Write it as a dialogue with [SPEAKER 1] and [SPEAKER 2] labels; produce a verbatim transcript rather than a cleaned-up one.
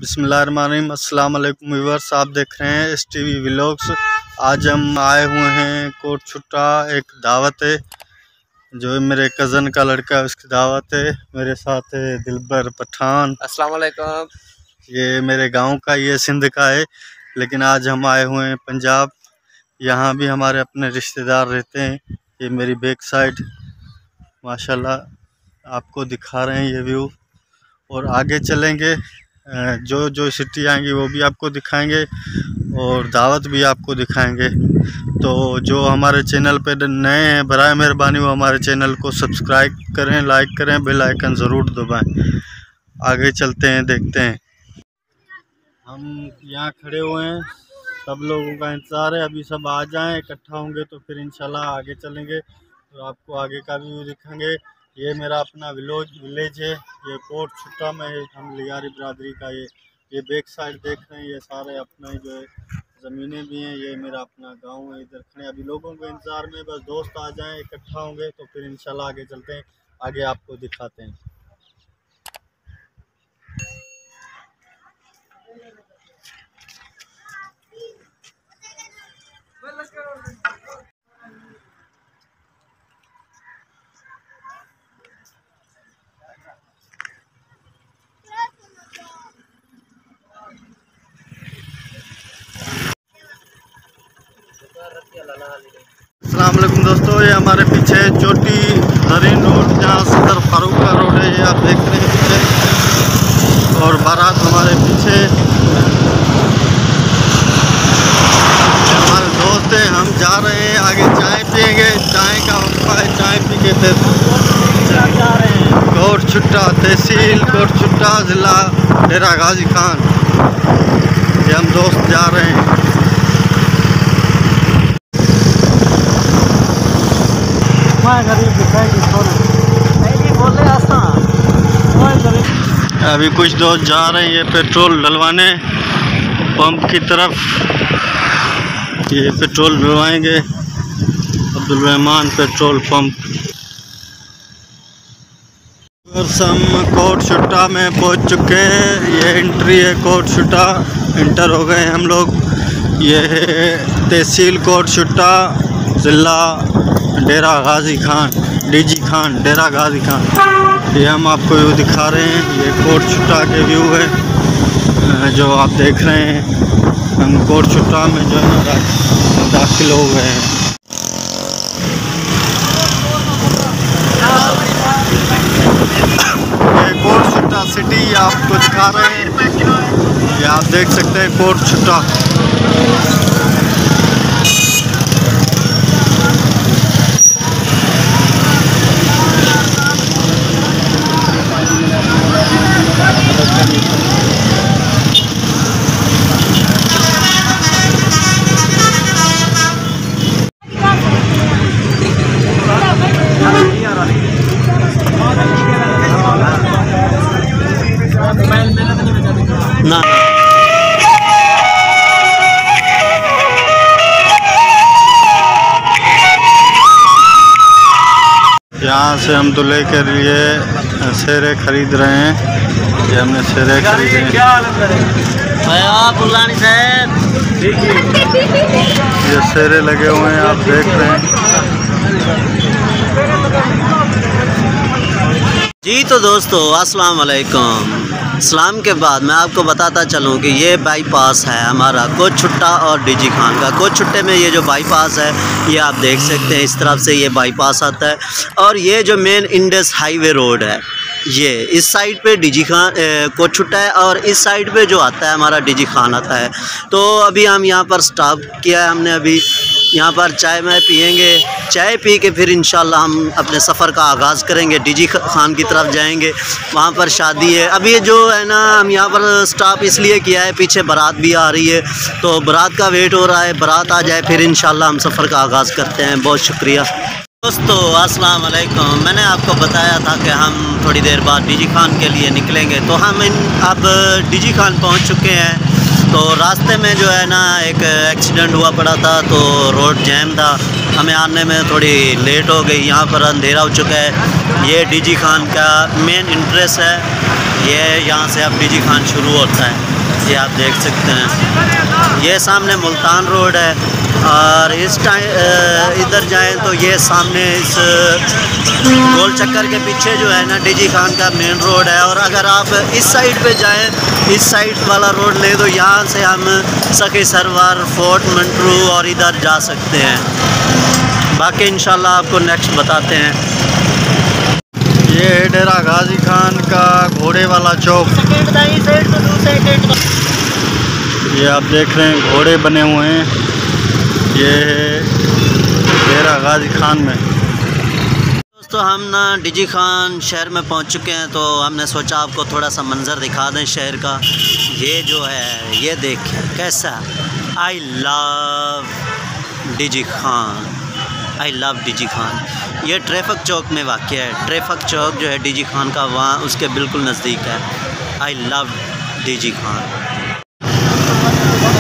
[SPEAKER 1] बिस्मिल्लाहिर्रहमानिर्रहीम। अस्सलाम वालेकुम व्यूअर्स, आप देख रहे हैं एस टी वी व्लॉग्स। आज हम आए हुए हैं कोट छुट्टा, एक दावत है जो मेरे कज़न का लड़का है, उसकी दावत है। मेरे साथ है दिलबर पठान।
[SPEAKER 2] अस्सलाम वालेकुम।
[SPEAKER 1] ये मेरे गांव का, ये सिंध का है, लेकिन आज हम आए हुए हैं पंजाब। यहाँ भी हमारे अपने रिश्तेदार रहते हैं। ये मेरी बैक साइड माशाल्लाह आपको दिखा रहे हैं ये व्यू, और आगे चलेंगे, जो जो सिटी आएंगी वो भी आपको दिखाएंगे और दावत भी आपको दिखाएंगे। तो जो हमारे चैनल पे नए हैं, बराए मेहरबानी वो हमारे चैनल को सब्सक्राइब करें, लाइक करें, बेल आइकन ज़रूर दबाएं। आगे चलते हैं, देखते हैं। हम यहाँ खड़े हुए हैं, सब लोगों का इंतज़ार है। अभी सब आ जाएं, इकट्ठा होंगे तो फिर इंशाल्लाह आगे चलेंगे, तो आपको आगे का भी दिखाएंगे। ये मेरा अपना विलेज विलेज है, ये कोट छुट्टा में है, हम लियारी बरादरी का। ये ये बैक साइड देख रहे हैं, ये सारे अपने जो है ज़मीनें भी हैं। ये मेरा अपना गांव है, इधर खड़े अभी लोगों के इंतज़ार में। बस दोस्त आ जाएं, इकट्ठा होंगे तो फिर इंशाल्लाह आगे चलते हैं, आगे आपको दिखाते हैं। अस्सलाम वालेकुम दोस्तों, ये हमारे पीछे चोटी दरीन रोड, जहाँ सदर फारूक का रोड है, ये आप देख रहे हैं पीछे, और बारात हमारे पीछे। हमारे दोस्त हैं, हम जा रहे हैं आगे, चाय पियेंगे, चाय का वक्फा है, चाय पी के फिर जा रहे हैं। कोट छुट्टा तहसील कोट छुट्टा, ज़िला डेरा गाजी खान, ये हम दोस्त जा रहे हैं। अभी कुछ दोस्त जा रहे हैं ये पेट्रोल डलवाने पंप की तरफ। ये पेट्रोल डलवाएंगे अब्दुल रहमान पेट्रोल पंप। हम कोट छुट्टा में पहुंच चुके हैं, ये एंट्री है कोट छुट्टा, इंटर हो गए हम लोग। ये है तहसील कोट छुट्टा, ज़िला डेरा गाजी खान, डीजी खान, डेरा गाजी खान। ये हम आपको व्यू दिखा रहे हैं, ये कोट छुट्टा के व्यू है जो आप देख रहे हैं। हम कोट छुट्टा में जो है ना दाखिल हो गए हैं। ये कोट छुट्टा सिटी आपको दिखा रहे हैं, ये आप देख सकते हैं कोट छुट्टा। ना यहाँ से हम दूल्हे के लिए सेरे खरीद रहे हैं। ये हमने सेरे खरीदे हैं। ये सेरे लगे हुए हैं, आप देख रहे हैं।
[SPEAKER 3] जी तो दोस्तों अस्सलाम वालेकुम। सलाम के बाद मैं आपको बताता चलूँ कि ये बाईपास है हमारा कोट छुट्टा और डीजी खान का। कोट छुट्टे में ये जो बाईपास है ये आप देख सकते हैं, इस तरफ से ये बाईपास आता है, और ये जो मेन इंडस हाईवे रोड है ये इस साइड पे डीजी खान कोट छुट्टा है, और इस साइड पे जो आता है हमारा डीजी खान आता है। तो अभी हम यहाँ पर स्टॉप किया है हमने, अभी यहाँ पर चाय में पियेंगे, चाय पी के फिर इंशाल्लाह हम अपने सफ़र का आगाज़ करेंगे, डीजी खान की तरफ जाएंगे। वहाँ पर शादी है। अभी ये जो है ना, हम यहाँ पर स्टॉप इसलिए किया है, पीछे बारात भी आ रही है, तो बारात का वेट हो रहा है, बारात आ जाए फिर इंशाल्लाह हम सफ़र का आगाज़ करते हैं। बहुत शुक्रिया दोस्तों, अस्सलाम वालेकुम। मैंने आपको बताया था कि हम थोड़ी देर बाद डीजी खान के लिए निकलेंगे, तो हम इन अब डीजी खान पहुँच चुके हैं। तो रास्ते में जो है ना एक एक्सीडेंट हुआ पड़ा था, तो रोड जैम था, हमें आने में थोड़ी लेट हो गई। यहाँ पर अंधेरा हो चुका है। ये डीजी खान का मेन इंट्रेस्ट है, ये यहाँ से अब डीजी खान शुरू होता है। ये आप देख सकते हैं। ये सामने मुल्तान रोड है और इस टाइम इधर जाएं तो ये सामने इस गोल चक्कर के पीछे जो है ना डीजी खान का मेन रोड है। और अगर आप इस साइड पे जाएं, इस साइड वाला रोड लें तो यहाँ से हम सखी सरवर, फोर्ट मंटरू और इधर जा सकते हैं। बाकी इंशाल्लाह आपको नेक्स्ट बताते हैं।
[SPEAKER 1] ये है डेरा गाजी खान का घोड़े वाला चौक। ये आप देख रहे हैं घोड़े बने हुए हैं। ये है डेरा गाजी खान में।
[SPEAKER 3] दोस्तों हम ना डीजी खान शहर में पहुंच चुके हैं, तो हमने सोचा आपको थोड़ा सा मंज़र दिखा दें शहर का। ये जो है ये देखें कैसा, I love DG Khan, I love DG Khan. ये ट्रैफिक चौक में वाक़या है। ट्रैफिक चौक जो है डीजी खान का वहाँ उसके बिल्कुल नज़दीक है। I love DG Khan.